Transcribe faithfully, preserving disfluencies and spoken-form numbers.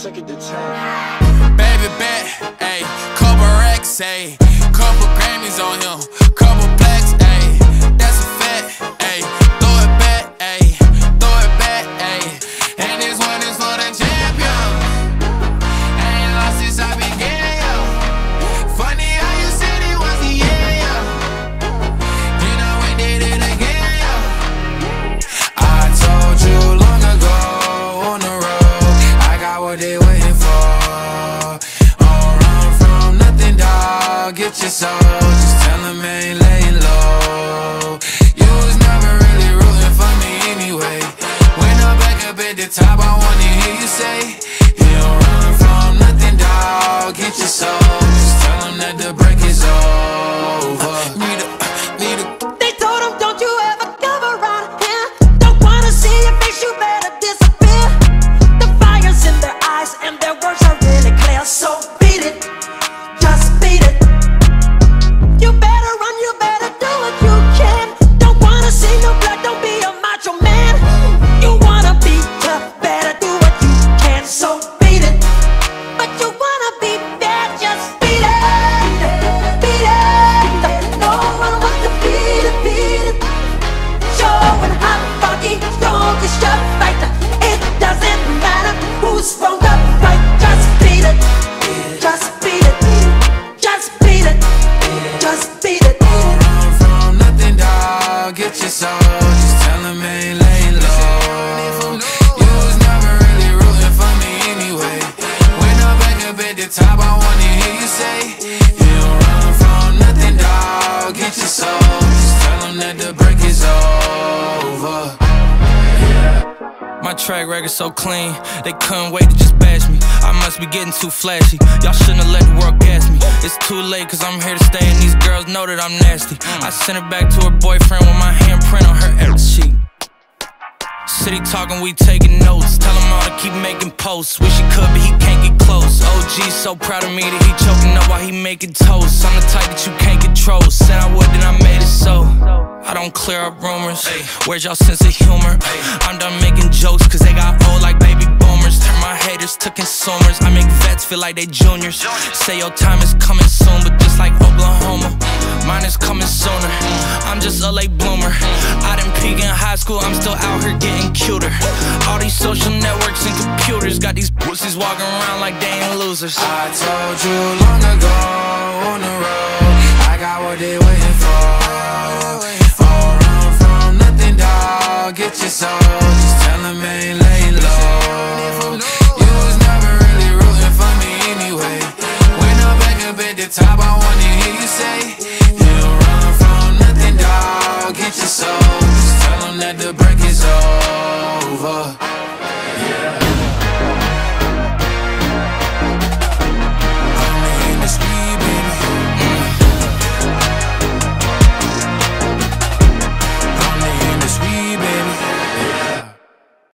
Second to ten. Baby bet, ayy, couple racks, ayy, couple Grammys on him, couple plaques, ayy, that's a fact, ayy, throw it back, ayy, throw it back, ayy, and this one is for the champion. I ain't lost since I began, yo. Funny how you said it was the yeah, yo. Then I went did it again, yo. I told you long ago on the road, I got what they waiting for. Get your soul, just tell them I ain't laying low. You was never really rooting for me anyway. When I'm back up at the top, I wanna hear you say, you don't run from nothing, dawg. Get your soul, just tell them that the break is over. Need a, need a. They told him, don't you ever come around here. Don't wanna see your face, you better disappear. The fire's in their eyes and their words are really clear. So beat it, just beat it. You better run, you better do what you can. Don't wanna see no blood, don't be a macho man. You wanna be tough, better do what you can. So beat it. But you wanna be bad, just beat it. Beat it. No one wants to beat it, beat it. Showing how funky, strong is your fighter. It doesn't matter who's wrong or right. Just beat it. Just beat it. Just beat it. Just beat it. Don't run from nothing, dawg. Get your soul, just tell them I ain't laying low. You was never really rooting for me anyway. When I'm back up at the top, I wanna hear you say, you don't run from nothing, dawg. Get your soul, just tell them that the break is over. My track record so clean, they couldn't wait to just bash me. I must be getting too flashy, y'all shouldn't have let the world gas me. It's too late cause I'm here to stay and these girls know that I'm nasty. I sent her back to her boyfriend with my handprint on her ass cheek. City talking, we taking notes. Tell him all to keep making posts. Wish he could, but he can't get close. O G so proud of me that he choking up while he making toast. I'm the type that you can't control. Said I would, then I made it so. I don't clear up rumors. Where's y'all sense of humor? I'm done making jokes cause they got old like baby boomers. Turn my haters to consumers. I make vets feel like they juniors. Say your time is coming soon, but just like Oklahoma, mine is coming sooner. I'm just a late bloomer. I didn't peak in high school, I'm still out here getting cuter. All these social networks and computers got these pussies walking around like they ain't losers. I told you long ago on the road, I got what they waiting for. Don't run from nothing, dawg. Get your soul, just tell them I ain't laying low. You was never really rooting for me anyway. When I'm back up at the top, I wanna hear you say, you don't run from nothing, dawg. Get your soul, just tell them that the break is over.